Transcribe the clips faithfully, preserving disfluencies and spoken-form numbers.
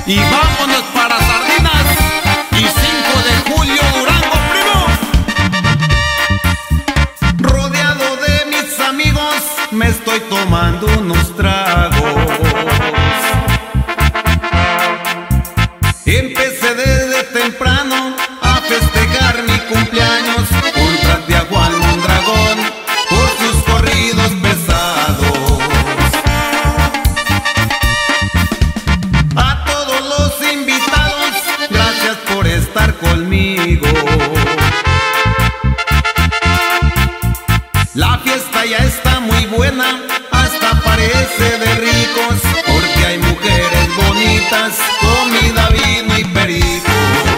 Y vámonos para Sardinas y cinco de julio Durango, primo. Rodeado de mis amigos me estoy tomando unos tragos. Empecé desde temprano a festejar mi cumpleaños contra de Juan Mondragón por sus corridos pesados. A todos los invitados, gracias por estar conmigo. La fiesta ya está muy buena, hasta parece de ricos, porque hay mujeres bonitas, comida, vino y perico.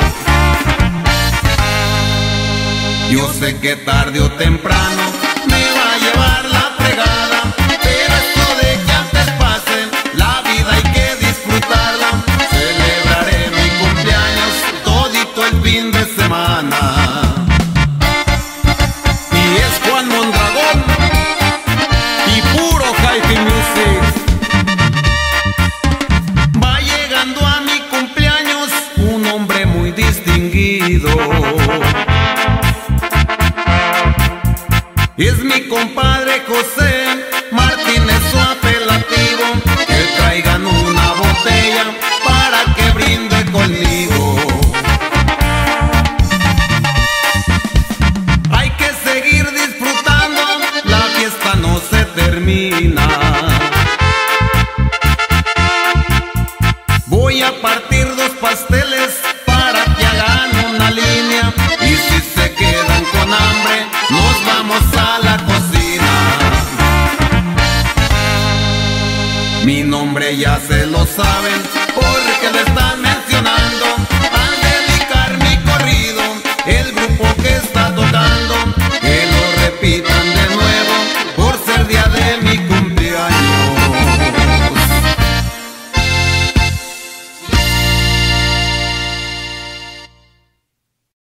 Yo sé que tarde o temprano me va a llevar la fregada, pero esto de que antes pase, la vida hay que disfrutarla. Celebraré mi cumpleaños todito el fin de semana. Y es Juan Mondragón y puro Hi-Fi Music. Va llegando a mi cumpleaños un hombre muy distinguido. Es mi compadre José Martínez, su apelativo. Que traigan una botella para que brinde conmigo. Hay que seguir disfrutando, la fiesta no se termina. Voy a partir dos pasteles para que hagan una línea, y si se quedan con hambre nos vamos a la cocina. Mi nombre ya se lo saben porque le están